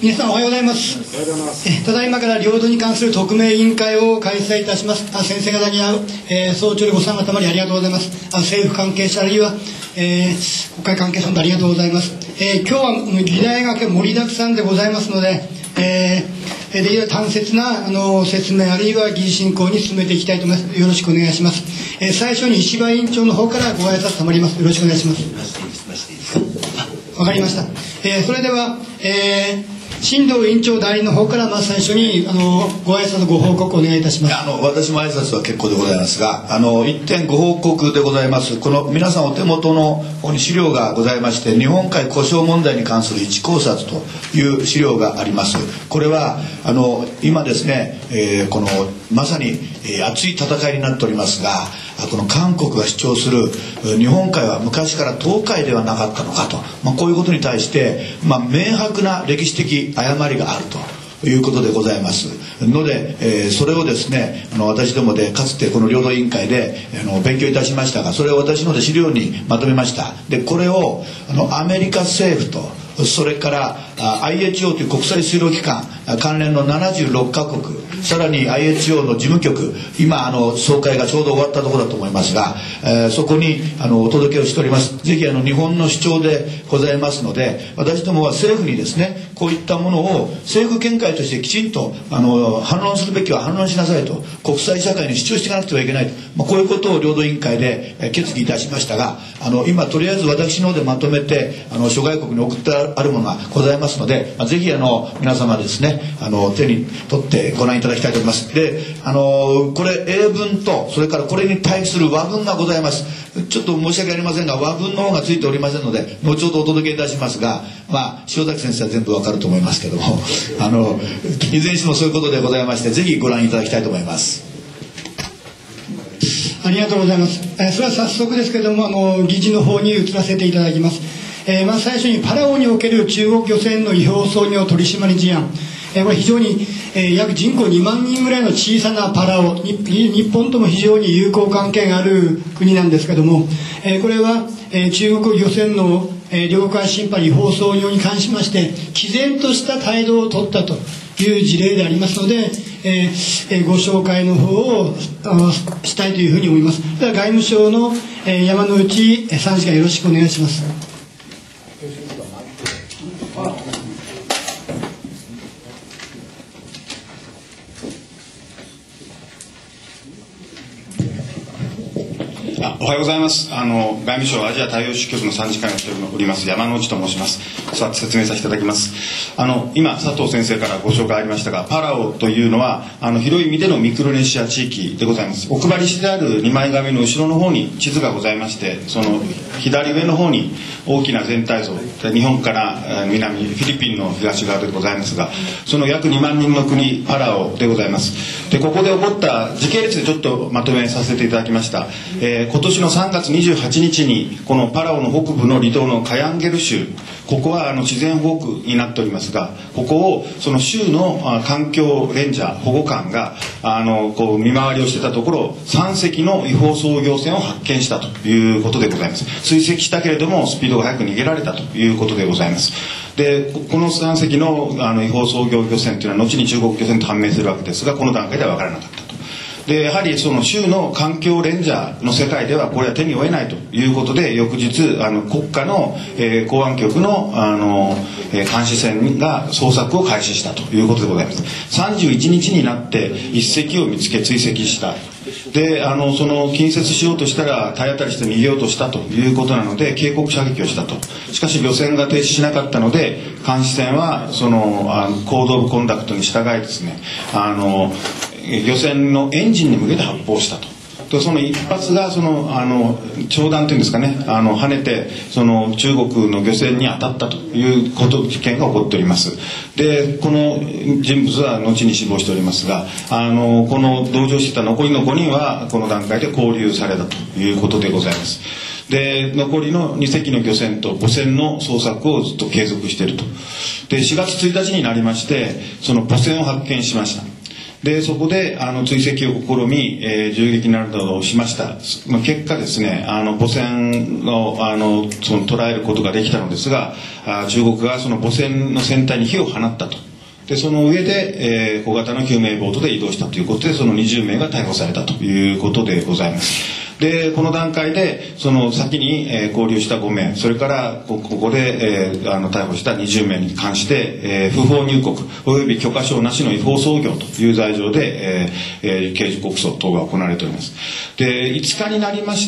皆さんおはようございます。ただいまから領土に関する特命委員会を開催いたします。先生方に会う、総長にご参加たまりありがとうございます。政府関係者あるいは、国会関係者もありがとうございます。今日は議題が盛りだくさんでございますので、できる端節な説明あるいは議事進行に進めていきたいと思います。よろしくお願いします。最初に石破委員長の方からご挨拶たまります。よろしくお願いします。わかりました。それでは、新藤委員長代理の方からまず最初にご挨拶ご報告お願いいたします。 私も挨拶は結構でございますが、一点ご報告でございます。この皆さんお手元のここに資料がございまして、日本海故障問題に関する一考察という資料があります。これは今ですね、このまさに熱い戦いになっておりますが、この韓国が主張する日本海は昔から東海ではなかったのかと、こういうことに対して、明白な歴史的誤りがあるということでございますので、それをですね私どもでかつてこの領土委員会で勉強いたしましたが、それを私ので資料にまとめました。でこれをアメリカ政府とそれから IHO という国際水路機関関連の76カ国、さらに IHO の事務局、今総会がちょうど終わったところだと思いますが、そこにお届けをしております。ぜひ日本の主張でございますので、私どもは政府にですねこういったものを政府見解としてきちんと反論するべきは反論しなさいと、国際社会に主張していかなくてはいけないと、こういうことを領土委員会で決議いたしましたが、今とりあえず私の方でまとめて諸外国に送ってあるものがございますので、ぜひ皆様ですね手に取ってご覧いただきたいと思います。でこれ英文とそれからこれに対する和文がございます。ちょっと申し訳ありませんが和文の方がついておりませんので後ほどお届けいたしますが、塩崎先生は全部わかると思いますけどもいずれにしてもそういうことでございまして、ぜひご覧いただきたいと思います。 ありがとうございます。それは早速ですけれども議事の方に移らせていただきます。まず最初にパラオにおける中国漁船の違法操業取締り事案、これ非常に、約人口2万人ぐらいの小さなパラオ、日本とも非常に友好関係がある国なんですけども、これは、中国漁船の、領海侵犯違法操業に関しまして毅然とした態度を取ったという事例でありますので、ご紹介の方をしたいというふうに思います。では外務省の、山内参事官よろしくお願いします。 おはようございます。外務省アジア太陽支局の参事官をしております山内と申します。説明させていただきます。今佐藤先生からご紹介ありましたが、パラオというのは広い意味でのミクロネシア地域でございます。お配りしてある2枚紙の後ろの方に地図がございまして、その左上の方に大きな全体像、日本から南フィリピンの東側でございますが、その約2万人の国パラオでございます。でここで起こった時系列でちょっとまとめさせていただきました。今年の3月28日にこのパラオの北部の離島のカヤンゲル州、ここは自然保護区になっておりますが、ここをその州の環境レンジャー保護官がこう見回りをしてたところ、3隻の違法操業船を発見したということでございます。追跡したけれどもスピードが速く逃げられたということでございます。でこの3隻の違法操業漁船というのは後に中国漁船と判明するわけですが、この段階では分からなかったと。でやはりその州の環境レンジャーの世界ではこれは手に負えないということで、翌日国家の、公安局の、監視船が捜索を開始したということでございます。31日になって1隻を見つけ追跡した。でその近接しようとしたら体当たりして逃げようとしたということなので警告射撃をしたと。しかし漁船が停止しなかったので監視船はそのコードオブコンダクトに従いですね漁船のエンジンに向けて発砲したと。でその一発がその長弾というんですかね、跳ねてその中国の漁船に当たったという事件が起こっております。でこの人物は後に死亡しておりますが、この同乗していた残りの5人はこの段階で拘留されたということでございます。で残りの2隻の漁船と母船の捜索をずっと継続していると。で4月1日になりましてその母船を発見しました。 でそこで追跡を試み、銃撃などをしました。結果ですね、母船をその捉えることができたのですが、中国がその母船の船体に火を放ったと。でその上で、小型の救命ボートで移動したということで、その20名が逮捕されたということでございます。でこの段階でその先に、拘留した5名、それからここで、逮捕した20名に関して、不法入国および許可証なしの違法操業という罪状で、刑事告訴等が行われております。で5日になりまして、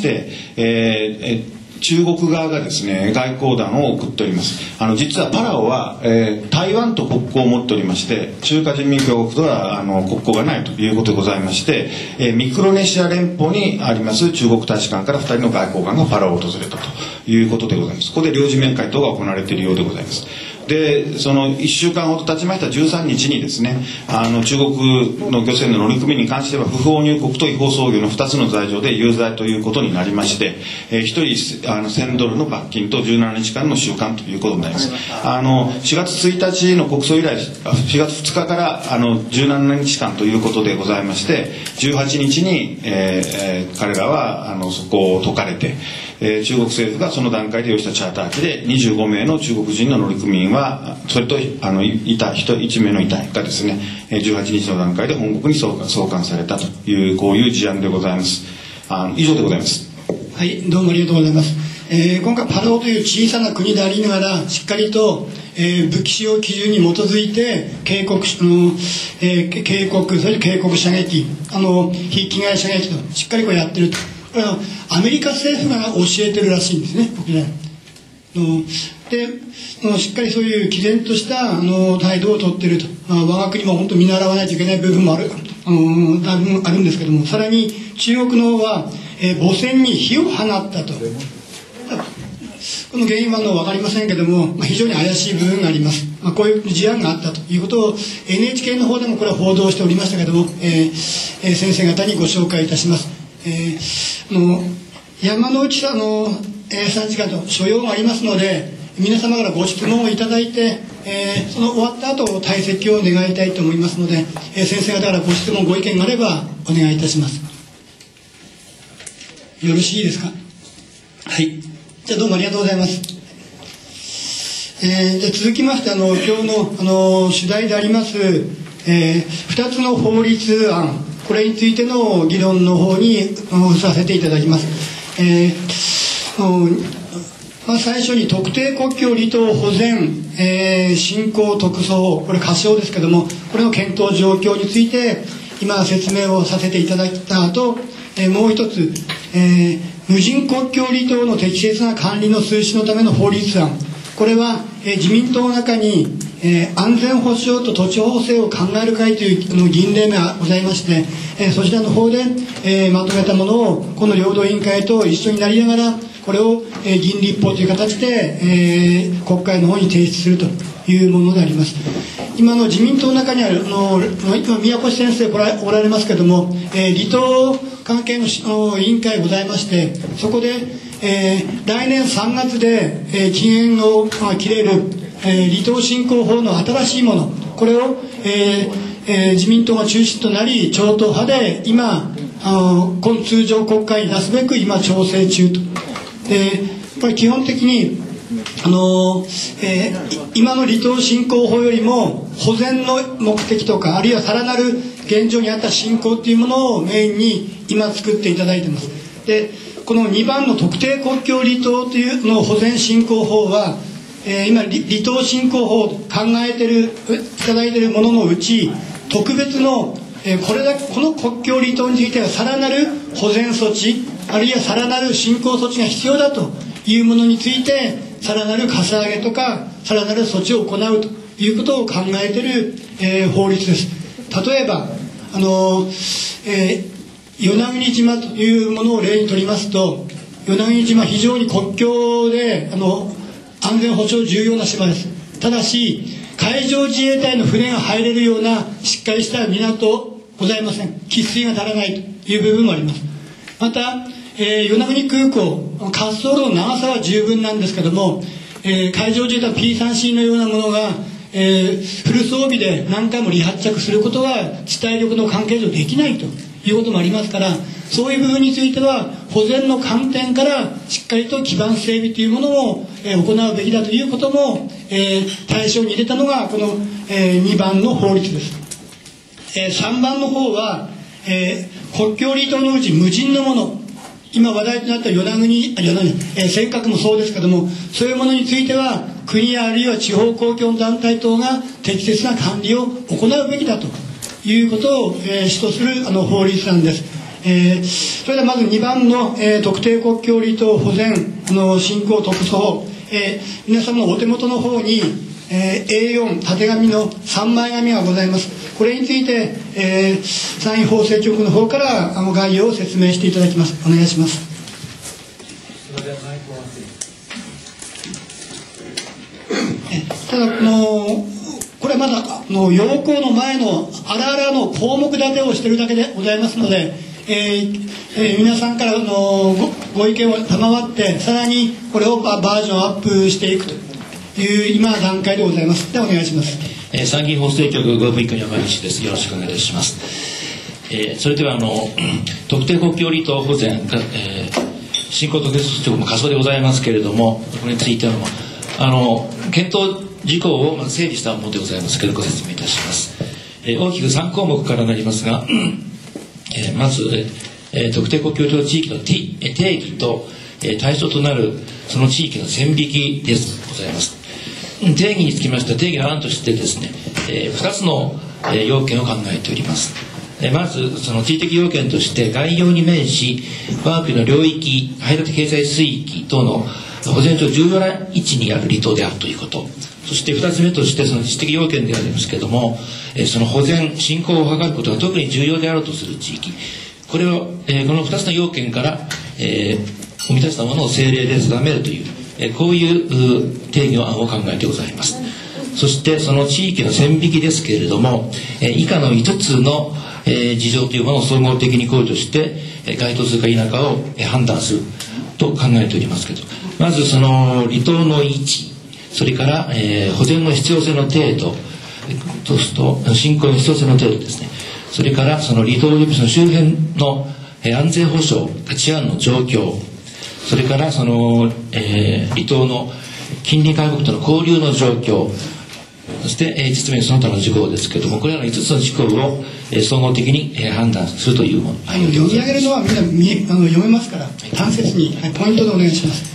中国側がですね外交団を送っております。実はパラオは、台湾と国交を持っておりまして、中華人民共和国とは国交がないということでございまして、ミクロネシア連邦にあります中国大使館から2人の外交官がパラオを訪れたということでございます。ここで領事面会等が行われているようでございます。でその1週間ほど経ちました13日にですね、中国の漁船の乗組員に関しては不法入国と違法操業の2つの罪状で有罪ということになりまして、1人1000ドルの罰金と17日間の収監ということになります。4月1日の国葬以来、4月2日から17日間ということでございまして、18日に、彼らはそこを解かれて、中国政府がその段階で用意したチャーター機で25名の中国人の乗組員はそれと1名の遺体がですね18日の段階で本国に送還されたというこういう事案でございます。以上でございます。 はい、どうもありがとうございます。今回パラオという小さな国でありながらしっかりと、武器使用基準に基づいて警告それで警告射撃筆記外射撃としっかりこうやってると。これはアメリカ政府が教えてるらしいんですね、国内でしっかりそういう毅然とした態度をとっていると。我が国も本当見習わないといけない部分もあるんですけども、さらに中国の方は、母船に火を放ったと。この原因は分かりませんけども、非常に怪しい部分があります。こういう事案があったということを NHK の方でもこれは報道しておりましたけども、先生方にご紹介いたします。山之内さんの、3時間と所要がありますので、皆様からご質問をいただいて、その終わった後退席を願いたいと思いますので、先生方からご質問ご意見があればお願いいたします。よろしいですか。はい、じゃあどうもありがとうございます。じゃあ続きまして今日の主題であります、2つの法律案、これについての議論の方にさせていただきます。最初に特定国境離島保全、振興特措法、これ仮称ですけども、これの検討状況について今説明をさせていただいた後、もう一つ、無人国境離島の適切な管理の推進のための法律案、これは、自民党の中に、安全保障と土地法制を考える会という議員連盟がございまして、そちらの方で、まとめたものをこの領土委員会と一緒になりながらこれを、議員立法という形で、国会の方に提出するというものであります。今の自民党の中にある今宮越先生おられますけども、離島関係の委員会ございまして、そこで、来年3月で、期限を切れる、離島振興法の新しいもの、これを、自民党が中心となり超党派で今今通常国会に出すべく今調整中と。これ基本的に今の離島振興法よりも保全の目的とか、あるいはさらなる現状にあった振興というものをメインに今作っていただいています。でこの2番の特定国境離島というの保全振興法は、今離島振興法を考えていただいているもののうち特別の、この国境離島についてはさらなる保全措置、あるいはさらなる振興措置が必要だというものについてさらなるかさ上げとかさらなる措置を行うということを考えている、法律です。例えば与那国島というものを例にとりますと、与那国島非常に国境で安全保障重要な島です。ただし海上自衛隊の船が入れるようなしっかりした港ございません。喫水が足らないという部分もあります。また、与那国空港滑走路の長さは十分なんですけども、海上自衛隊 P3C のようなものが、 フル装備で何回も離発着することは地対力の関係上できないということもありますから、そういう部分については保全の観点からしっかりと基盤整備というものを行うべきだということも対象に入れたのがこの2番の法律です。3番の方は国境離島のうち無人のもの、今話題となった尖閣もそうですけども、そういうものについては国やあるいは地方公共団体等が適切な管理を行うべきだということを主とする法律なんです。それではまず2番の特定国境離島保全振興特措法、皆様のお手元の方にA4 縦紙の3枚紙がございます。これについて、参院法制局の方から概要を説明していただきます。お願いします。ただこれまだ要項の前のあらあらの項目立てをしているだけでございますので、皆さんからご意見を賜ってさらにこれをバージョンアップしていくという今段階でございます。ではお願いします。 参議院法制局合務一課の山岸です。よろしくお願いいたします。それでは特定国境離島保全振興特別措置局も過疎でございますけれども、これについての検討事項を整理したものでございますけれどご説明いたします。大きく3項目からなりますが、まず、特定国境離島地域の定義と対象となるその地域の線引きですございます。定義につきましては定義の案としてですね、2つの要件を考えております。まずその地理的要件として外洋に面し我が国の領域排他的経済水域等の保全上重要な位置にある離島であるということ、そして2つ目としてその地理的要件でありますけれども、その保全振興を図ることが特に重要であるとする地域、これをこの2つの要件から満たしたものを政令で定めるというこういう定義の案を考えてございます。そしてその地域の線引きですけれども、以下の5つの事情というものを総合的に考慮して該当するか否かを判断すると考えておりますけど、まずその離島の位置、それから保全の必要性の程度とすると振興の必要性の程度ですね、それからその離島及びその周辺の安全保障治安の状況、それからその、離島の近隣外国との交流の状況、そして実名その他の事項ですけれども、これらの5つの事項を総合的に判断するというもの。 読み上げるのはみんな読めますから単節に、ポイントでお願いします。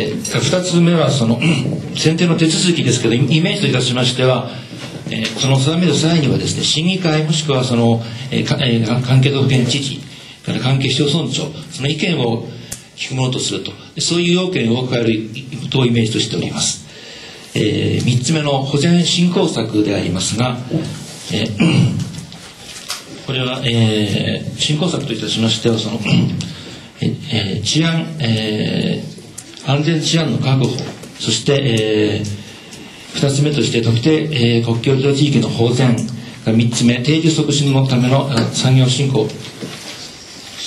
2つ目はその選定の手続きですけど、イメージといたしましては、その定める際にはですね、審議会もしくはその、関係道府県知事から関係市町村長、その意見を聞くものとすると、そういう要件を加えることをイメージとしております。3つ目の保全振興策でありますが、これは、振興策といたしましてはその、治安、安全治安の確保、そして、2つ目として特定、国境離島地域の保全、3つ目定住促進のための産業振興、そして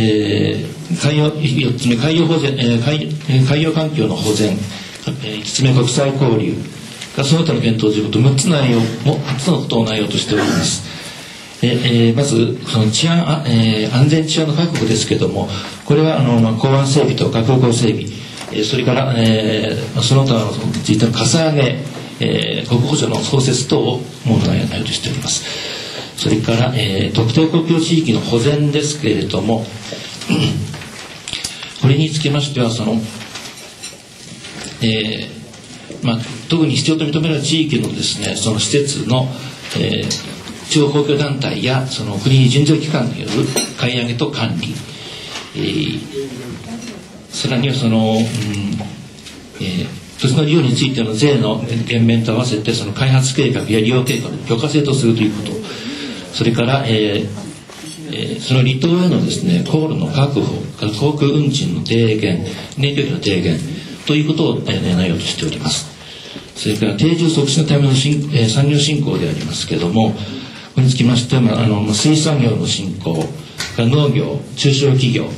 、4つ目海洋保全、海洋環境の保全、5つ目国際交流がその他の検討事項と6つのことを内容としております。まずその治安、安全治安の確保ですけれども、これは港湾整備と学校整備、それから、その他のついてのかさ上げ、国保助の創設等を問題内容としております。それから、特定国境地域の保全ですけれども、これにつきましてはその特に必要と認められる地域のですね、その施設の、地方公共団体やその国準税機関による買い上げと管理、さらにはその、土地の利用についての税の減免と合わせてその開発計画や利用計画を許可制とするということ、それから、その離島へのですね、航路の確保、航空運賃の低減、燃料費の低減ということを内容としております。それから定住促進のための産業振興でありますけれども、これにつきましては、水産業の振興、農業、中小企業、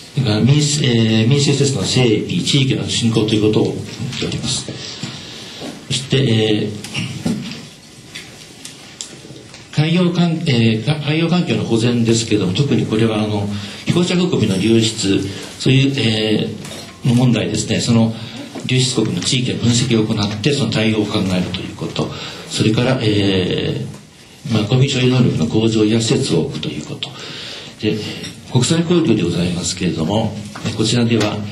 民生施設の整備、地域の振興ということを言っております。 そして、海洋環境の保全ですけれども、特にこれは非放射国の流出、そういう、の問題ですね。その流出国の地域の分析を行ってその対応を考えるということ、それから、ゴミ処理能力の向上や施設を置くということで、国際交流でございますけれども、こちらでは、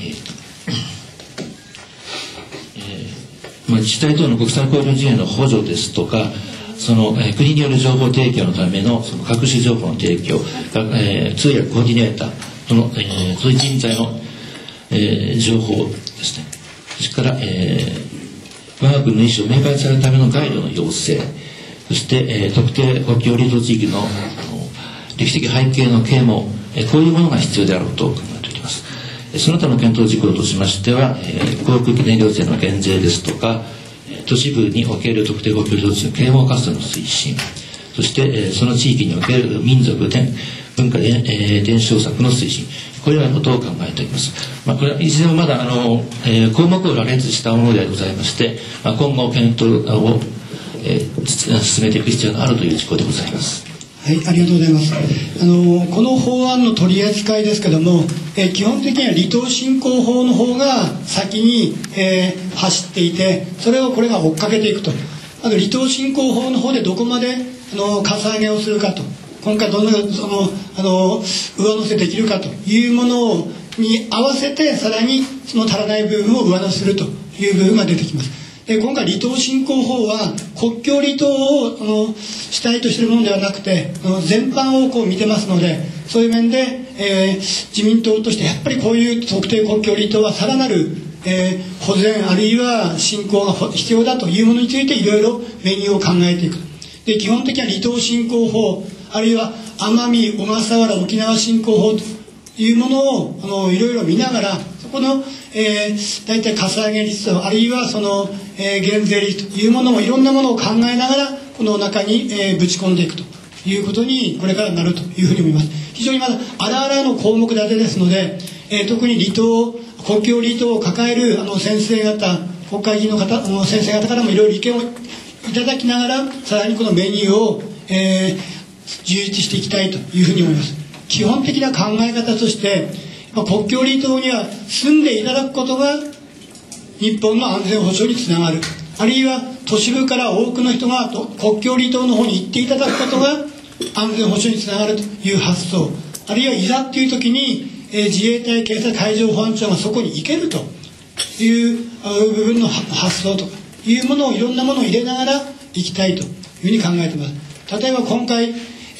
自治体等の国際交流事業の補助ですとか、その、国による情報提供のためのその各種情報の提供、通訳コーディネーターとの、そういう人材の、情報ですね。それから、我が国の意思を明白されるためのガイドの要請、そして、特定国境離島地域の歴史的背景の啓蒙、こういうものが必要であろうと考えております。その他の検討事項としましては、航空機燃料税の減税ですとか、都市部における特定国境離島地域の啓蒙活動の推進、そして、その地域における民族文化伝承策の推進、これらのことを考えております。これはいずれもまだ項目を羅列したものでございまして、今後検討を、進めていく必要があるという事項でございます。 はい、ありがとうございます。この法案の取り扱いですけども、基本的には離島振興法の方が先に、走っていて、これが追っかけていくと。あと離島振興法の方でどこまでかさ上げをするかと。今回どの上乗せできるかというものに合わせて、さらにその足らない部分を上乗せするという部分が出てきます。で、今回離島振興法は国境離島を主体としているものではなくて、全般を見てますので、そういう面で、自民党としてやっぱりこういう特定国境離島はさらなる、保全あるいは振興が必要だというものについていろいろメニューを考えていく。で、基本的には離島振興法、あるいは奄美、小笠原、沖縄振興法というものをいろいろ見ながら、そこの、大体かさ上げ率と、あるいはその、減税率というものをいろんなものを考えながらこの中に、ぶち込んでいくということにこれからなるというふうに思います。非常にまだ荒々の項目立てですので、特に国境離島を抱える先生方、国会議員の方、先生方からもいろいろ意見をいただきながら、さらにこのメニューを、充実していきたいというふうに思います。基本的な考え方として、国境離島には住んでいただくことが日本の安全保障につながる。あるいは都市部から多くの人が国境離島の方に行っていただくことが安全保障につながるという発想。あるいはいざっていう時に、自衛隊、警察、海上保安庁がそこに行けるという部分の発想とかいうものをいろんなものを入れながら行きたいというふうに考えています。例えば今回、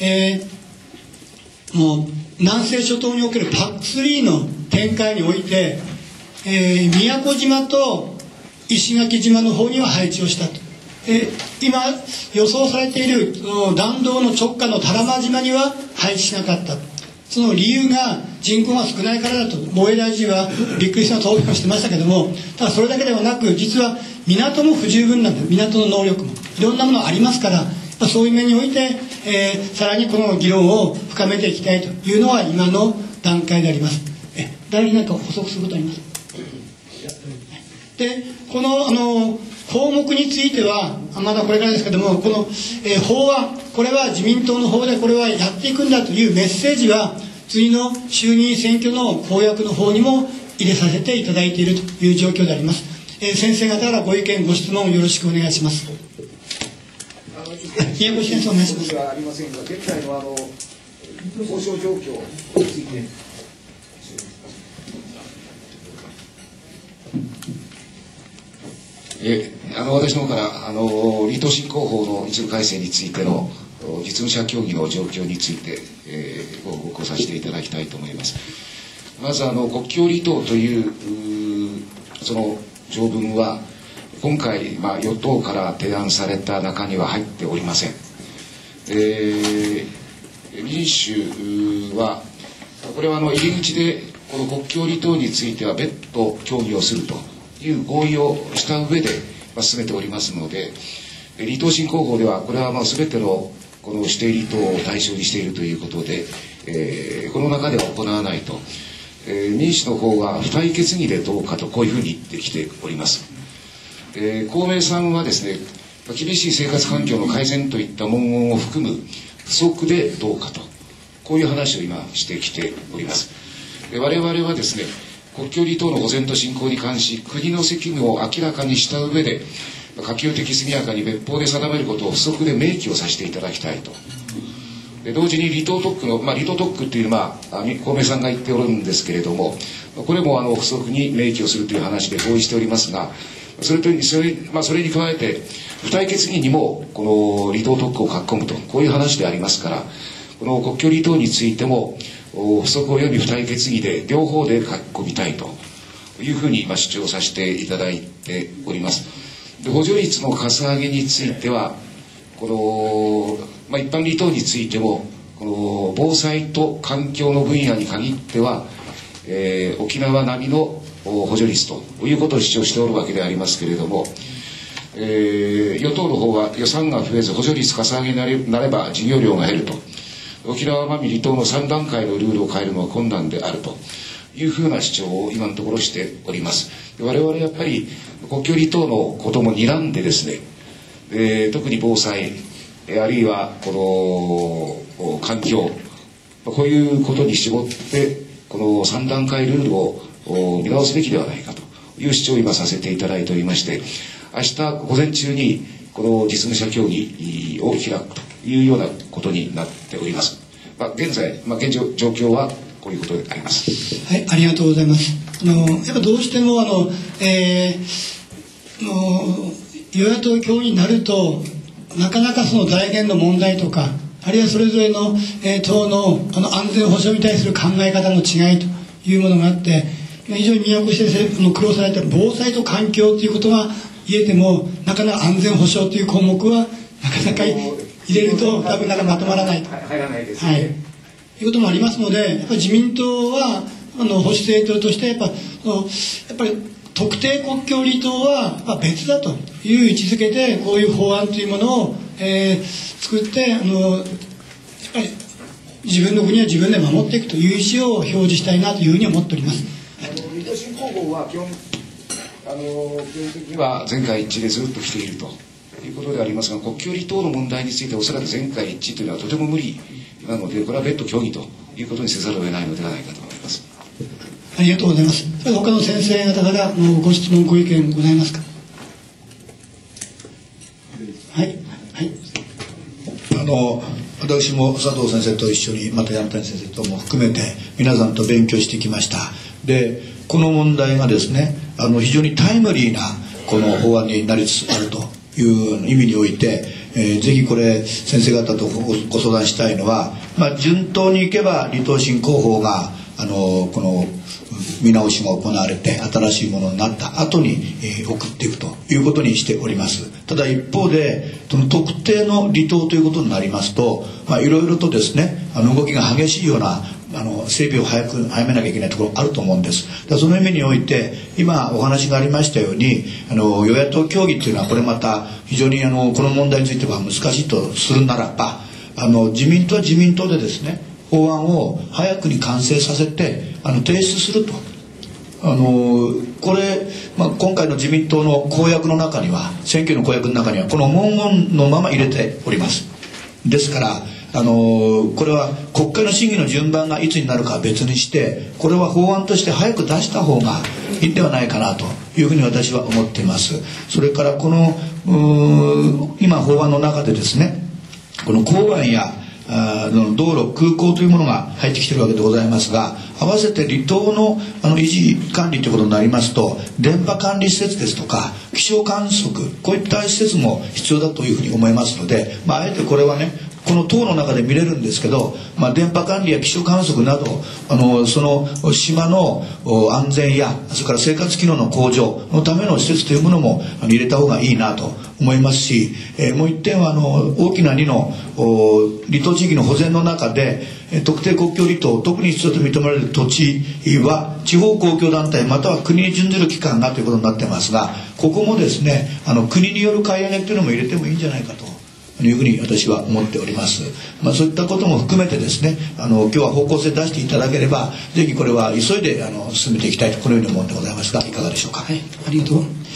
もう南西諸島における PAC3 の展開において、宮古島と石垣島の方には配置をしたと。今予想されている弾道の直下の多良間島には配置しなかった。その理由が人口が少ないからだと防衛大臣はびっくりした答弁をしてましたけども、ただそれだけではなく、実は港も不十分なんだ。港の能力もいろんなものありますから、そういう面において、さらにこの議論を深めていきたいというのは今の段階であります。誰に何か補足することあります？で、この項目についてはまだこれからですけども、この、法案、これは自民党の方でこれはやっていくんだというメッセージは次の衆議院選挙の公約の方にも入れさせていただいているという状況であります。先生方からご意見ご質問よろしくお願いします。宮越先生お願いします。 はありませんが、現在の交渉状況について。私の方から離島振興法の一部改正についての実務者協議の状況について、ご報告させていただきたいと思います。まず国境離島というその条文は今回、与党から提案された中には入っておりません。民主はこれは入り口でこの国境離島については別途協議をするという合意をした上で進めておりますので、離島振興法ではこれは全てのこの指定離島を対象にしているということで、この中では行わないと、民主の方は付帯決議でどうかとこういうふうに言ってきております。 公明さんはですね、厳しい生活環境の改善といった文言を含む不足でどうかと、こういう話を今してきております。我々はですね、国境離島の保全と振興に関し、国の責務を明らかにした上で、可及的速やかに別法で定めることを不足で明記をさせていただきたいと。で同時に離島特区の、離島特区というのは公明さんが言っておるんですけれども、これも不足に明記をするという話で合意しておりますが、それに加えて付帯決議にもこの離島特区を書き込むと、こういう話でありますから、この国境離島についても不足及び付帯決議で両方で書き込みたいというふうに主張させていただいております。で補助率のかさ上げについては、この、一般離島についてもこの防災と環境の分野に限っては、沖縄並みの補助率ということを主張しておるわけでありますけれども、与党の方は予算が増えず補助率かさ上げになれば事業量が減ると、沖縄奄美離島の3段階のルールを変えるのは困難であるというふうな主張を今のところしております。我々やっぱり国境離島のことも睨んでですね、特に防災あるいはこの環境、こういうことに絞ってこの3段階ルールを見直すべきではないかという主張を今させていただいておりまして、明日午前中にこの実務者協議を開くというようなことになっております。現状況はこういうことであります。 はい、ありがとうございます。やっぱどうしても与野党協議になると、なかなかその財源の問題とか、あるいはそれぞれの、党の安全保障に対する考え方の違いというものがあって、非常に宮越先生苦労された防災と環境ということが言えても、なかなか安全保障という項目はなかなか入れると多分まとまらないと、 入らないですね。はい、いうこともありますので、やっぱり自民党は保守政党としてやっぱり特定国境離島は別だという位置づけで、こういう法案というものを、作ってやっぱり自分の国は自分で守っていくという意思を表示したいなというふうに思っております。 離島振興法は基本的には全会一致でずっと来ているということでありますが、国境離島の問題についておそらく全会一致というのはとても無理なので、これは別途協議ということにせざるを得ないのではないかと思います。 ありがとうございます。それで他の先生方からご質問ご意見ございますか。はい、はい、 私も佐藤先生と一緒に、また山谷先生とも含めて皆さんと勉強してきました。でこの問題がですね、非常にタイムリーなこの法案になりつつあるという意味において、ぜひこれ先生方とご相談したいのは、順当にいけば離島振興法がこの見直しが行われて新しいものになった後に、送っていくということにしております。ただ一方でその特定の離島ということになりますと、いろいろとですね動きが激しいような整備を早めなきゃいけないところあると思うんです。その意味において今お話がありましたように与野党協議というのはこれまた非常にこの問題については難しいとするならば自民党は自民党でですね法案を早くに完成させて提出するとこれ、今回の自民党の公約の中には選挙の公約の中にはこの文言のまま入れております。ですからこれは国会の審議の順番がいつになるかは別にして、これは法案として早く出した方がいいんではないかなというふうに私は思っています。それからこの今法案の中でですね、この港湾や道路空港というものが入ってきているわけでございますが、合わせて離島の維持管理ということになりますと、電波管理施設ですとか気象観測、こういった施設も必要だというふうに思いますので、あえてこれはねこの島の中で見れるんですけど、電波管理や気象観測などその島の安全やそれから生活機能の向上のための施設というものも入れた方がいいなと思いますし、もう一点は大きな2の離島地域の保全の中で特定国境離島特に必要と認められる土地は地方公共団体または国に準ずる機関がということになってますが、ここもですね国による買い上げというのも入れてもいいんじゃないかというふうに私は思っております。そういったことも含めてですね今日は方向性出していただければぜひこれは急いで進めていきたいとこのように思ってございますがいかがでしょうか。 はい、ありがとう。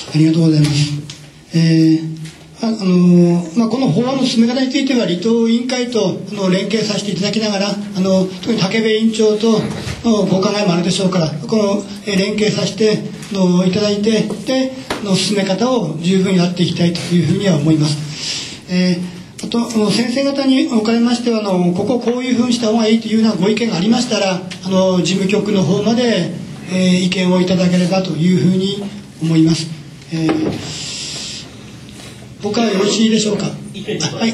ありがとうございます。この法案の進め方については離党委員会と連携させていただきながら、特に武部委員長とのご考えもあるでしょうから、この連携させていただいて、で進め方を十分やっていきたいというふうには思います。あと先生方におかれましてはこういうふうにした方がいいというようなご意見がありましたら、事務局の方まで、意見をいただければというふうに思います。僕はよろしいでしょうか。はい、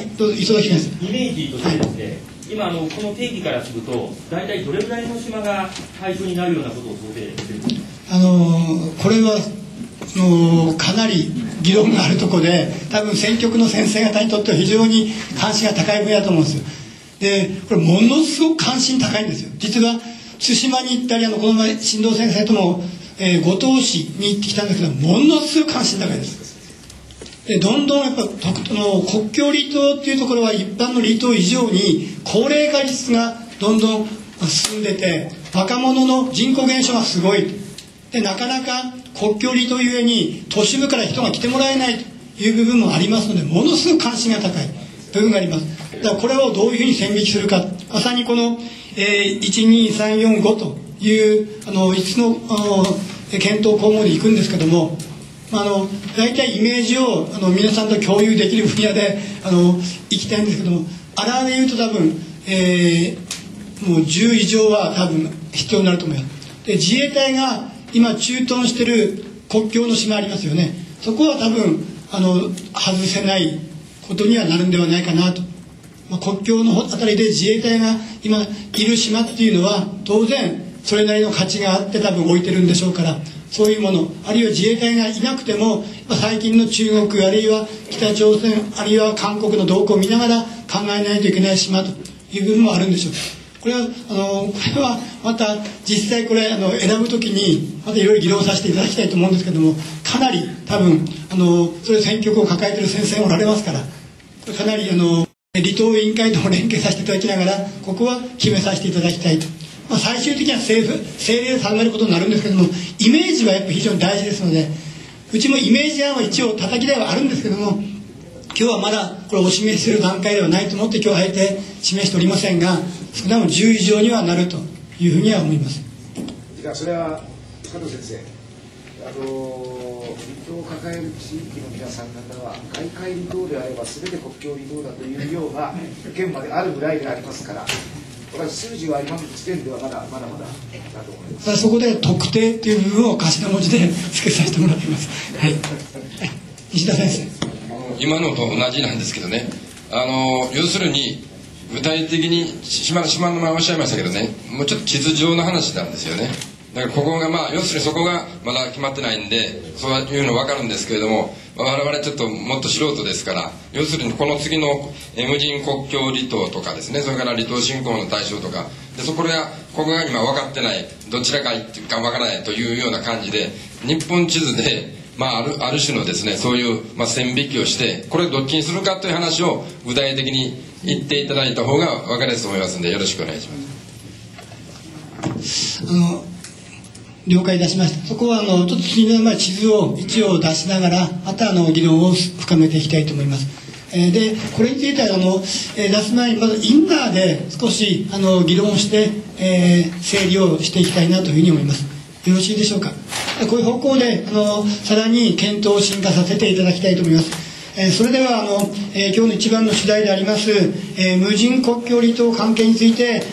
どうぞ、磯崎先生。 イメージとしてですね、今この定義からすると、大体どれぐらいの島が対象になるようなことを想定しているんですか。 これはかなり議論があるところで、多分選挙区の先生方にとっては非常に関心が高い分野だと思うんですよ。で、これものすごく関心高いんですよ。実は対馬に行ったり、この前新藤先生とも、五島市に行ってきたんですけど、ものすごく関心高いです。でどんどんやっぱ国境離島っていうところは一般の離島以上に高齢化率がどんどん進んでて、若者の人口減少がすごいで、なかなか国境離島ゆえに都市部から人が来てもらえないという部分もありますので、ものすごく関心が高い部分があります。だからこれをどういうふうに線引きするか、まさにこの、12345という5つの検討項目でいくんですけども、大体イメージを皆さんと共有できる分野でいきたいんですけども、あらで言うと多分、もう10以上は多分必要になると思います。で、自衛隊が今駐屯してる国境の島ありますよね。そこは多分外せないことにはなるんではないかなと。国境のあたりで自衛隊が今いる島っていうのは当然それなりの価値があって多分置いてるんでしょうから、そういうもの、あるいは自衛隊がいなくても最近の中国あるいは北朝鮮あるいは韓国の動向を見ながら考えないといけない島という部分もあるんでしょう。これはまた実際これ選ぶときにまたいろいろ議論させていただきたいと思うんですけども、かなり多分そういう選挙区を抱えている先生もおられますから、かなり離党委員会とも連携させていただきながらここは決めさせていただきたいと。最終的には政令で定めることになるんですけども、イメージはやっぱり非常に大事ですので、うちもイメージ案は一応叩き台はあるんですけども、今日はまだこれをお示しする段階ではないと思って今日はあえて示しておりませんが、少なくとも10以上にはなるというふうには思います。 じゃあそれは佐藤先生、離島を抱える地域の皆さん方は外海離島であれば全て国境離島だというような意見まであるぐらいでありますから、数字は今の時点ではまだだと思います。 そこで特定という部分を頭文字で付けさせてもらっています。はい。石田先生。 今のと同じなんですけどね、要するに具体的に島の名前おっしゃいましたけどね、もうちょっと地図上の話なんですよね。だからここが要するにそこがまだ決まってないんで、そういうの分かるんですけれども、我々ちょっともっと素人ですから、要するにこの次の無人国境離島とかですね、それから離島振興の対象とかで、ここが今分かってない、どちらか分からないというような感じで、日本地図である種のですね、そういう線引きをして、これどっちにするかという話を具体的に言っていただいた方が分かりやすいと思いますので、よろしくお願いします。 了解いたしました。そこはちょっと次の地図を一応出しながらまた議論を深めていきたいと思います。でこれについては出す前にまずインナーで少し議論して、整理をしていきたいなというふうに思います。よろしいでしょうか。こういう方向でさらに検討を進化させていただきたいと思います。それでは今日の一番の主題であります無人国境離島関係について、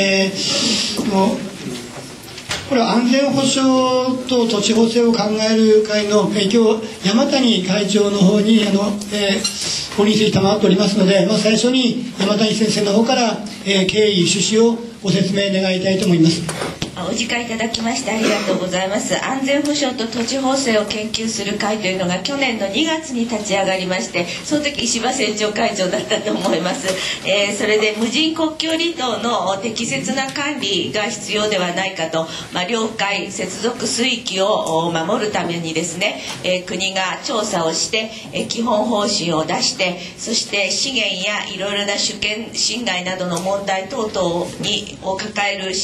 これは安全保障と土地補正を考える会の今日山谷会長の方にご臨席賜っておりますので、最初に山谷先生の方から経緯趣旨をご説明願いたいと思います。 お時間いただきましてありがとうございます。安全保障と土地補正を研究する会というのが去年の2月に立ち上がりまして、その時石破政調会長だったと思います。それで無人国境離島の適切な管理が必要ではないかと、領海接続水域を守るためにですね、国が調査をして基本方針を出して、そして資源やいろいろな主権侵害などの問題等々を抱える島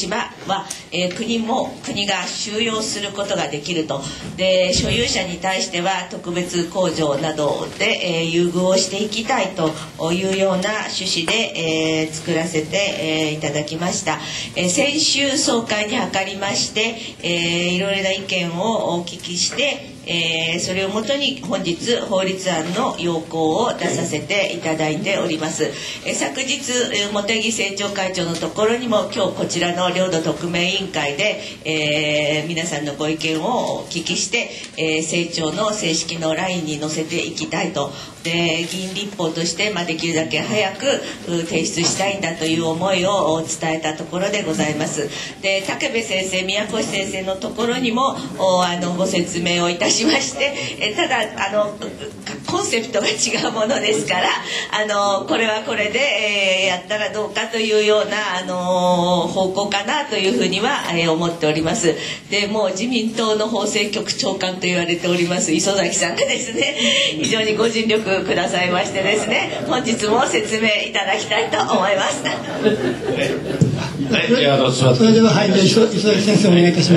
は、国が収容することができると。で、所有者に対しては特別控除などで、優遇をしていきたいというような趣旨で、作らせて、いただきました。先週総会に諮りまして、いろいろな意見をお聞きして、それをもとに本日法律案の要項を出させていただいております。昨日茂木政調会長のところにも今日こちらの領土特命委員会で、皆さんのご意見をお聞きして、政調の正式のラインに載せていきたいと。で、議員立法として、できるだけ早く提出したいんだという思いを伝えたところでございます。で、武部先生、宮越先生のところにもご説明をいたしまして、ただコンセプトが違うものですから、これはこれで、やったらどうかというような方向かなというふうには、思っております。で、もう自民党の法制局長官と言われております磯崎さんがですね、非常にご尽力くださいましてですね、本日も説明いただきたいと思います。 はい、じゃあそれでは、はい、磯崎先生お願いいたします。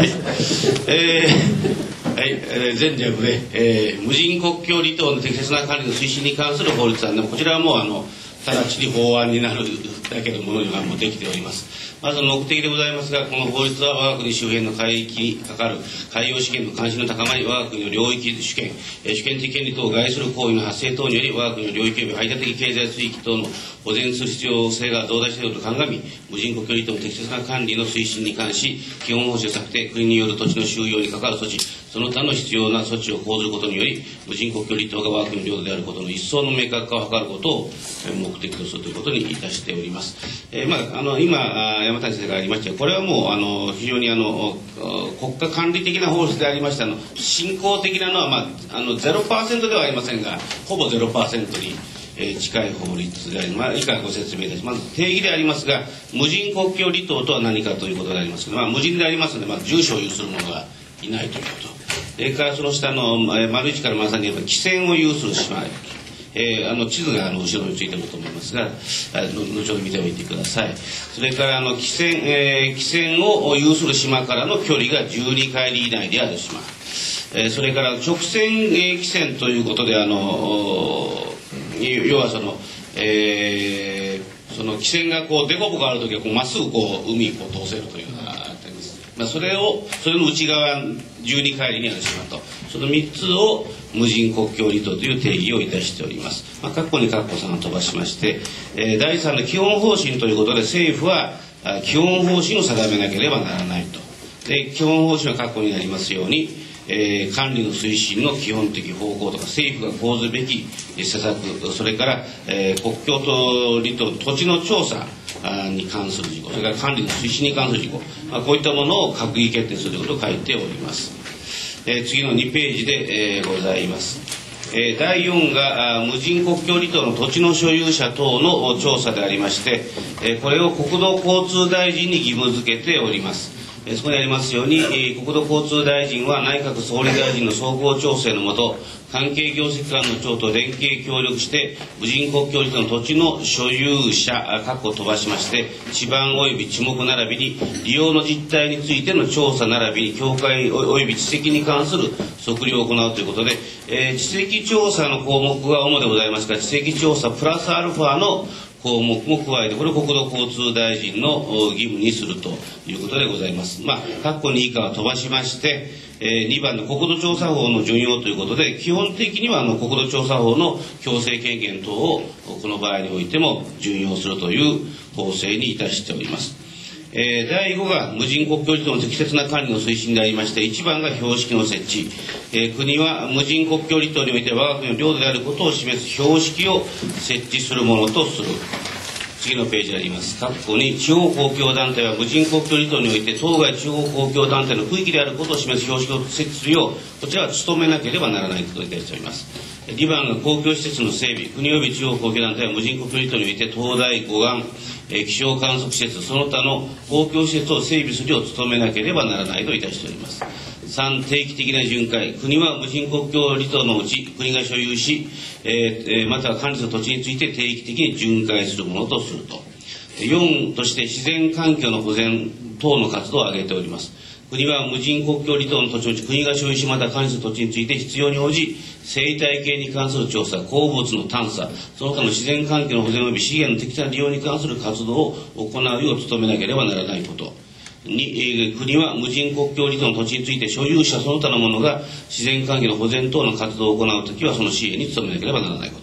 はい、前略で、無人国境離島の適切な管理の推進に関する法律案でも、こちらはもう直ちに法案になるだけのものがもうできております。まず目的でございますが、この法律は我が国周辺の海域にかかる海洋資源の関心の高まり、我が国の領域主権的権利等を害する行為の発生等により、我が国の領域及び排他的経済水域等の保全する必要性が増大していると鑑み、無人国境離島の適切な管理の推進に関し、基本方針策定、国による土地の収用に関わる措置、その他の必要な措置を講ずることにより、無人国境離島が我が国の領土であることの一層の明確化を図ることを目的とするということにいたしております。今山谷先生がありましたが、これはもう非常に国家管理的な法律でありまして、進行的なのは、0% ではありませんが、ほぼ 0% に近い法律であります。以下ご説明いたします。まず定義でありますが、無人国境離島とは何かということでありますけど、無人でありますので、住所を有する者がいないということ。それからその下の丸1から丸3に言えば、汽船を有する島。地図が後ろについていると思いますが、後ほど見ておいてください。それから汽船を有する島からの距離が12海里以内である島。それから直線汽船ということで、要はその汽船がこう凸凹あるときはまっすぐ海を通せるというような点です。それの内側12海里にある島と、その3つを無人国境離島という定義をいたしております。括弧に括弧3を飛ばしまして、第3の基本方針ということで、政府は基本方針を定めなければならないと。で、基本方針は括弧になりますように、管理の推進の基本的方向とか、政府が講ずべき施策、それから、国境と離島土地の調査に関する事項、それから管理の推進に関する事項、こういったものを閣議決定するということを書いております。次の2ページで、ございます。第4が無人国境離島の土地の所有者等の調査でありまして、これを国土交通大臣に義務付けております。そこにありますように、国土交通大臣は内閣総理大臣の総合調整のもと、関係業績間の長と連携協力して、無人国境離島の土地の所有者、括弧を飛ばしまして、地盤及び地目並びに、利用の実態についての調査並びに、境界及び地籍に関する測量を行うということで、地籍調査の項目が主でございますが、地籍調査プラスアルファの項目も加えて、これを国土交通大臣の義務にするということでございます。括弧2以下は飛ばしまして、2番の国土調査法の準用ということで、基本的には国土調査法の強制権限等をこの場合においても準用するという法制にいたしております。第5が無人国境離島の適切な管理の推進でありまして、1番が標識の設置。国は無人国境離島において我が国の領土であることを示す標識を設置するものとする。次のページにあります。括弧に、地方公共団体は無人国境離島において当該地方公共団体の区域であることを示す標識を設置するよう、こちらは努めなければならないといたしております。2番が公共施設の整備。国及び地方公共団体は無人国境離島において灯台、護岸、気象観測施設、その他の公共施設を整備するよう努めなければならないといたしております。3、定期的な巡回。国は無人国境離島のうち、国が所有し、または管理する土地について定期的に巡回するものとすると。4として自然環境の保全等の活動を挙げております。国は無人国境離島の土地のうち国が所有しまた管理する土地について必要に応じ生態系に関する調査、鉱物の探査、その他の自然環境の保全及び資源の適切な利用に関する活動を行うよう努めなければならないこと。2、国は無人国境離島の土地について所有者その他の者が自然環境の保全等の活動を行うときはその支援に努めなければならないこと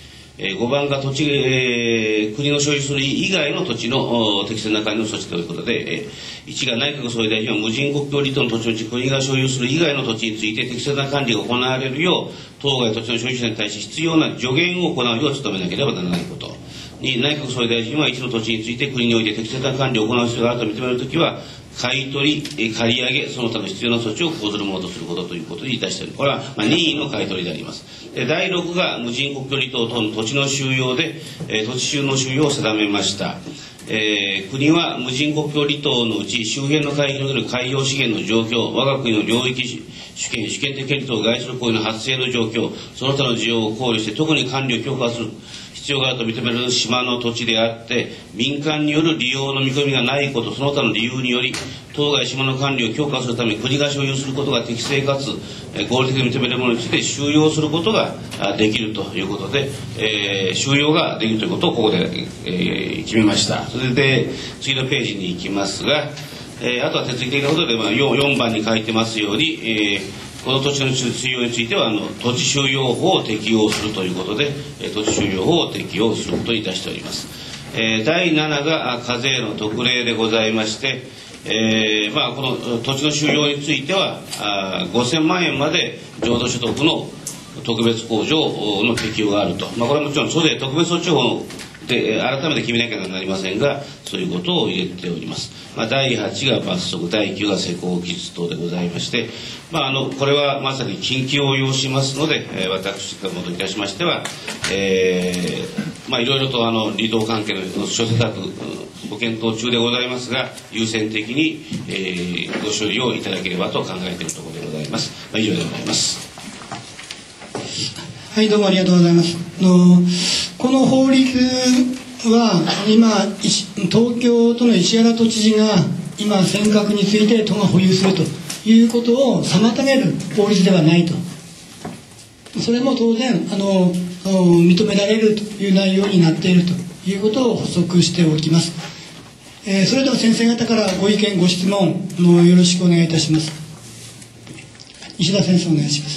。5番が国の所有する以外の土地の適切な管理の措置ということで、1が内閣総理大臣は無人国境離島の土地のうち国が所有する以外の土地について適切な管理が行われるよう当該土地の所有者に対し必要な助言を行うよう努めなければならないこと。2、内閣総理大臣は一の土地について国において適切な管理を行う必要があると認めるときは買い取り、借り上げ、その他の必要な措置を講ずるものとすることということにいたしております。これは任意の買い取りであります。第6が無人国境離島等の土地の収用で、土地収の収用を定めました。国は無人国境離島のうち周辺の海域における海洋資源の状況、我が国の領域主権的権利等を害する行為の発生の状況、その他の需要を考慮して特に管理を強化する必要があると認められる島の土地であって民間による利用の見込みがないこと、その他の理由により当該島の管理を強化するため国が所有することが適正かつ合理的に認められるものについて収容することができるということで、収容ができるということをここで、決めました。それで次のページに行きますが、あとは手続き的なことで、4番に書いてますように、この土地の収容については土地収容法を適用するということで、土地収容法を適用することにいたしております。第7が課税の特例でございまして、この土地の収容については5000万円まで浄土所得の特別控除の適用があると、これはもちろん租税特別措置法で改めて決めなきゃなりませんが、そういうことを入れております。第8が罰則、第9が施行期日等でございまして、これはまさに緊急を要しますので、私どもといたしましては、いろいろと離島関係の諸施策ご検討中でございますが、優先的に、ご処理をいただければと考えているところでございます。以上でございます。 はい、どうもありがとうございます。この法律は今東京都の石原都知事が今尖閣について都が保有するということを妨げる法律ではないと、それも当然認められるという内容になっているということを補足しておきます。それでは先生方からご意見ご質問よろしくお願いいたします。石田先生お願いします。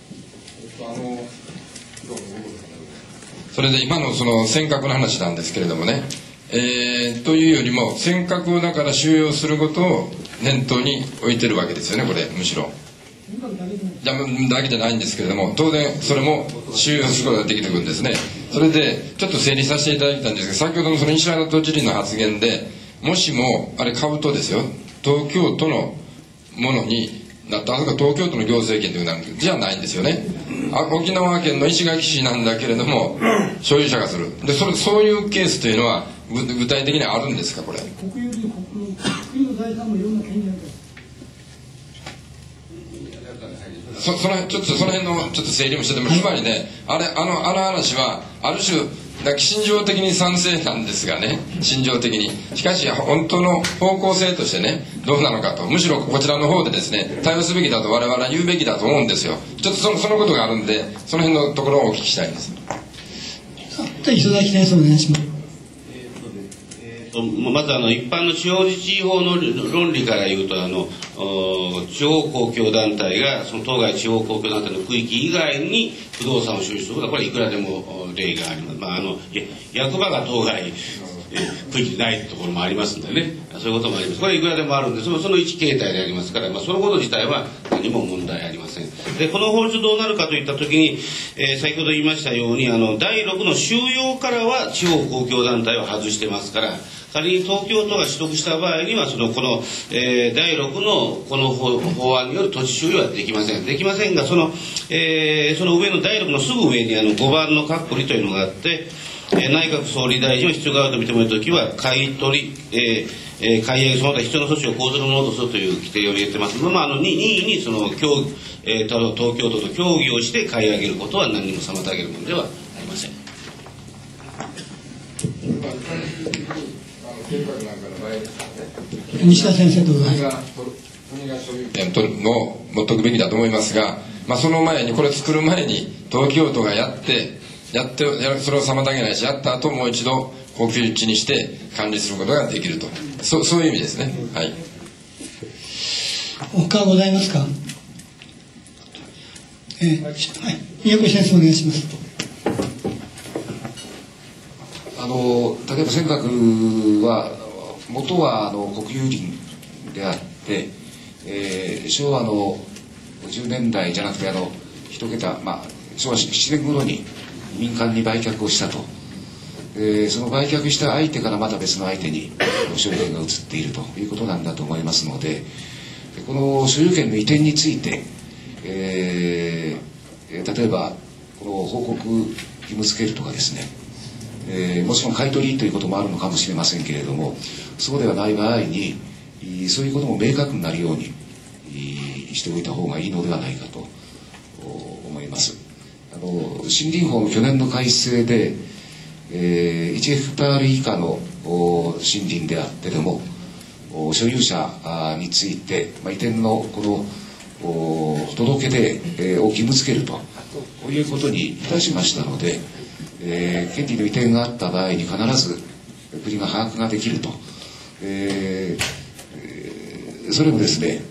それで今のその尖閣の話なんですけれどもね、というよりも尖閣をだから収容することを念頭に置いてるわけですよね、これむしろ。だけじゃないんですけれども、当然それも収容することができてくるんですね。それでちょっと整理させていただきたいんですけど、先ほどのその石原都知事の発言で、もしもあれ買うとですよ、東京都のものになった、東京都の行政権というのじゃないんですよね。沖縄県の石垣市なんだけれども所有者がするで、そういうケースというのは具体的にあるんですか、これ。 国有の財産もいろんな権利ある。 その辺のちょっと整理もしてても、つまりね、あの話はある種心情的に賛成なんですがね、心情的に。しかし本当の方向性としてね、どうなのかと、むしろこちらの方でですね、対応すべきだと我々は言うべきだと思うんですよ。ちょっとそのことがあるんで、その辺のところをお聞きしたいんです。 磯崎先生お願いします。 まず一般の地方自治法の論理から言うと、地方公共団体がその当該地方公共団体の区域以外に不動産を所有することはこれいくらでも例があります。役場が当該区域でないところもありますんでね、そういうこともあります。これいくらでもあるんで、その一形態でありますから、そのこと自体は何も問題ありません。でこの法律どうなるかといったときに、先ほど言いましたように第6の収容からは地方公共団体を外してますから、仮に東京都が取得した場合にはこの、第6のこの法案による土地収容はできません。できませんが、その上の第6のすぐ上に5番の括弧2というのがあって、内閣総理大臣は必要があると認めるときは買い取り、買い上げその他必要な措置を講ずるものとするという規定を入れてます。任意に東京都と協議をして買い上げることは何にも妨げるものではありません。 西田先生と国が所有権を持っておくべきだと思いますが、その前に、これ作る前に東京都がやってそれを妨げないし、やった後もう一度高級地にして管理することができると、そういう意味ですね。はい。 他ございますか。はい、宮越先生お願いします。 例えば尖閣は元は国有林であって、昭和の50年代じゃなくて一桁、昭和7年頃に民間に売却をしたと。その売却した相手からまた別の相手に所有権が移っているということなんだと思いますので、この所有権の移転について、例えばこの報告義務付けるとかですね、もちろん買い取りということもあるのかもしれませんけれども、そうではない場合にそういうことも明確になるようにしておいた方がいいのではないかと思います。森林法の去年の改正で、1ヘクタール以下の森林であってでも所有者について、移転のこの届け出を義務付けるということにいたしましたので、権利の移転があった場合に必ず国が把握ができると、それもですね、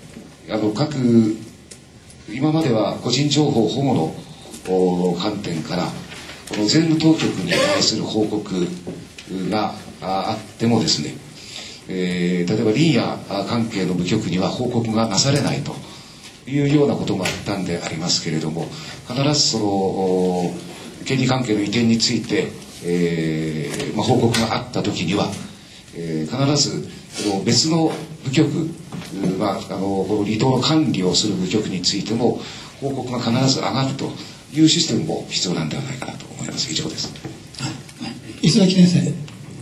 今までは個人情報保護の観点からこの税務当局に対する報告があってもですね、例えば林野関係の部局には報告がなされないというようなこともあったんでありますけれども、必ずその権利関係の移転について、報告があったときには、必ず別の部局、この離島の管理をする部局についても報告が必ず上がるというシステムも必要なんではないかなと思います。以上です。 磯崎先生。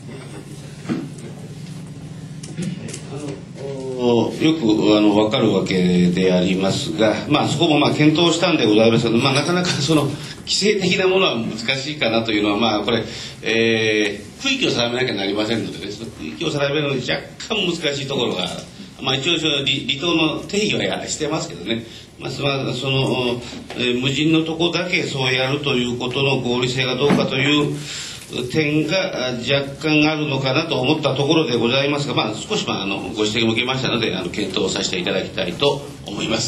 よく分かるわけでありますが、そこも検討したんでございますけど、なかなかその規制的なものは難しいかなというのは、これ、区域を定めなきゃなりませんので、その区域を定めるのに若干難しいところが、一応離島の定義はしてますけどね、その、無人のとこだけそうやるということの合理性がどうかという点が若干あるのかなと思ったところでございますが、少しご指摘も受けましたので検討させていただきたいと思います。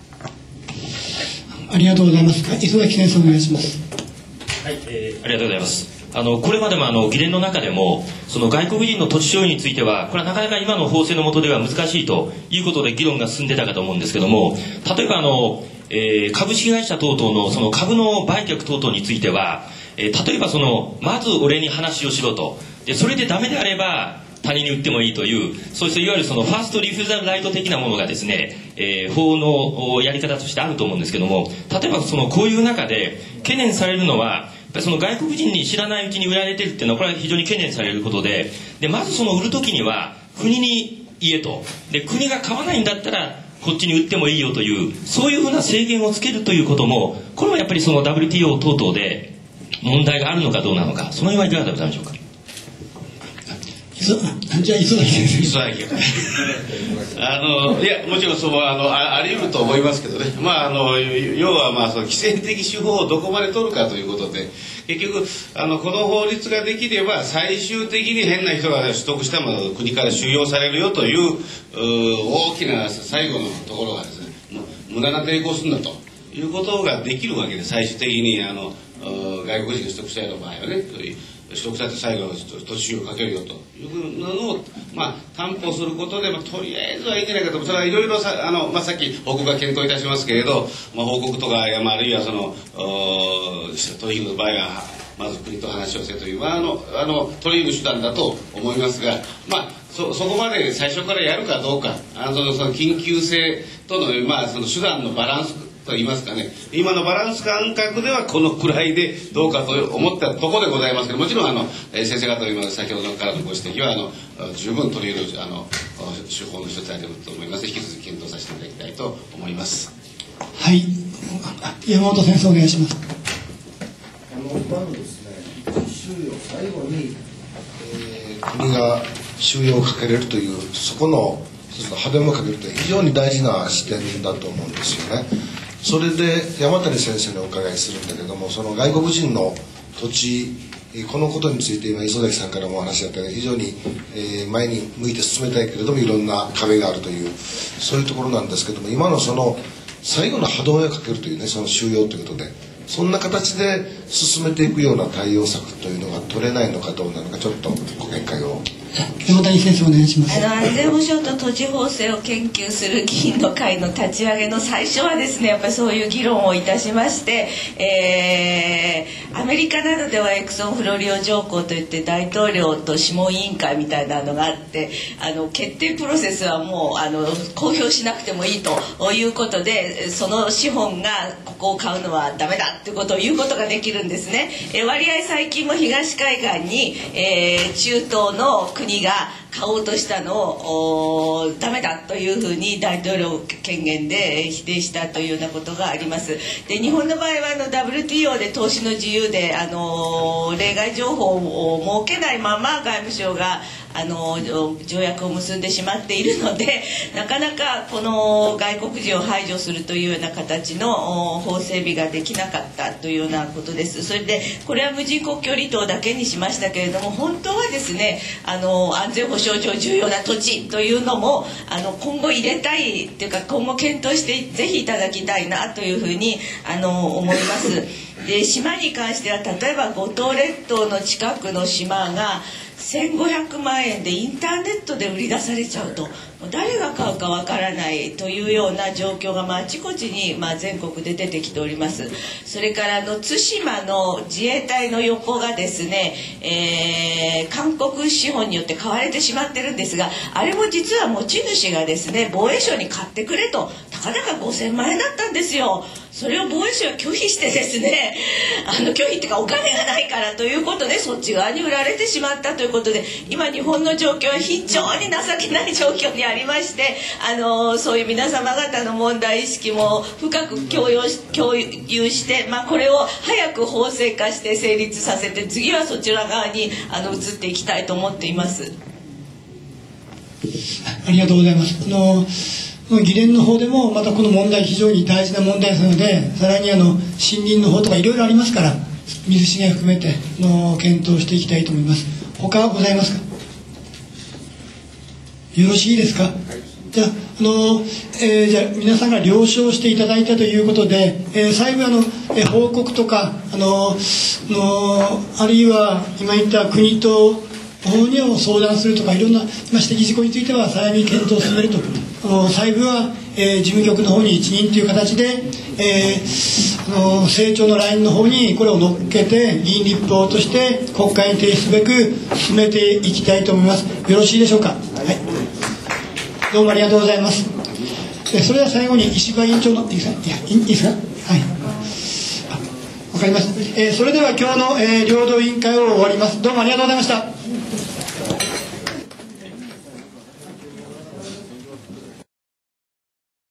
ありがとうございます。磯崎先生お願いします。 はい、ありがとうございます。これまでも議連の中でもその外国人の土地所有についてはこれはなかなか今の法制の下では難しいということで議論が進んでたかと思うんですけども、例えば株式会社等々のその株の売却等々については、例えばまず俺に話をしろと、でそれでダメであれば他人に売ってもいいという、そういういわゆるそのファーストリフューザルライト的なものがですね、法のやり方としてあると思うんですけども、例えばこういう中で懸念されるのはその外国人に知らないうちに売られてるっていうのはこれは非常に懸念されることで、まず売る時には国に言えと、で国が買わないんだったらこっちに売ってもいいよという、そういうふうな制限をつけるということも、これはやっぱりWTO 等々で問題があるのかどうなのか、その辺はいかがでございましょうか。 じゃあ磯崎先生。 磯崎いやもちろんあり得ると思いますけどね、要はその規制的手法をどこまで取るかということで、結局この法律ができれば最終的に変な人が取得したものを国から収容されるよという大きな最後のところがですね、無駄な抵抗するんだということができるわけで、最終的に外国人が取得したような場合はね、取得されて最後の土地をかけるよというのを、担保することで、とりあえずはいいんじゃないかと。それはいろいろさっき報告が検討いたしますけれど、報告とか、あるいは取引の場合はまず国と話をせという、取り得る手段だと思いますが、そこまで最初からやるかどうか、その緊急性との、その手段のバランスと言いますかね、今のバランス感覚ではこのくらいでどうかと思ったところでございますけど、もちろん先生方の今先ほどからのご指摘は十分取り入れる手法の一つであると思います。引き続き検討させていただきたいと思います。 はい、山本先生お願いします。 今のですね、収容最後に、国が収容をかけれるという、そこの歯止めをかけるという非常に大事な視点だと思うんですよね。それで山谷先生にお伺いするんだけども、その外国人の土地、このことについて今磯崎さんからもお話があったように非常に前に向いて進めたいけれどもいろんな壁があるという、そういうところなんですけども、今のその最後の歯止めをかけるというね、その収容ということで、そんな形で進めていくような対応策というのが取れないのかどうなのか、ちょっとご見解を。 山谷先生お願いします。 安全保障と土地法制を研究する議員の会の立ち上げの最初はですね、やっぱりそういう議論をいたしまして、アメリカなどではエクソンフロリオ条項といって大統領と諮問委員会みたいなのがあって、決定プロセスはもう公表しなくてもいいということで、その資本がここを買うのはダメだということを言うことができるんですね。割合最近も東海岸に、中東の国が買おうとしたのをダメだというふうに大統領権限で否定したというようなことがあります。で、日本の場合はWTO で投資の自由で例外情報を設けないまま外務省が条約を結んでしまっているので、なかなかこの外国人を排除するというような形の法整備ができなかったというようなことです。それでこれは無人国境離島だけにしましたけれども、本当はですね、安全保障上重要な土地というのも今後入れたいというか、今後検討してぜひいただきたいなというふうに思います。で、島に関しては例えば五島列島の近くの島が1500万円でインターネットで売り出されちゃうと、誰が買うかわからないというような状況があちこちに全国で出てきております。それから対馬の自衛隊の横がですね、韓国資本によって買われてしまってるんですが、あれも実は持ち主がですね、防衛省に買ってくれと、たかだか5000万円だったんですよ。それを防衛省は拒否してですね、拒否っていうかお金がないからということでそっち側に売られてしまったということで、今日本の状況は非常に情けない状況にありまして、そういう皆様方の問題意識も深く共有して、これを早く法制化して成立させて、次はそちら側に移っていきたいと思っています。 ありがとうございます。議連の方でもまたこの問題非常に大事な問題ですので、さらに森林の方とかいろいろありますから、水資源含めて検討していきたいと思います。他はございますか？よろしいですか？じゃあ、じゃあ皆さんが了承していただいたということで、最後報告とかあるいは今言った国と法にを相談するとか、いろんな指摘事項についてはさらに検討を進めると。細部は、事務局の方に一任という形で、政調のラインの方にこれを乗っけて議員立法として国会に提出すべく進めていきたいと思います。よろしいでしょうか？はい、どうもありがとうございます。それでは最後に石破委員長のいいですか？はい、わかりました。それでは今日の、領土委員会を終わります。どうもありがとうございました。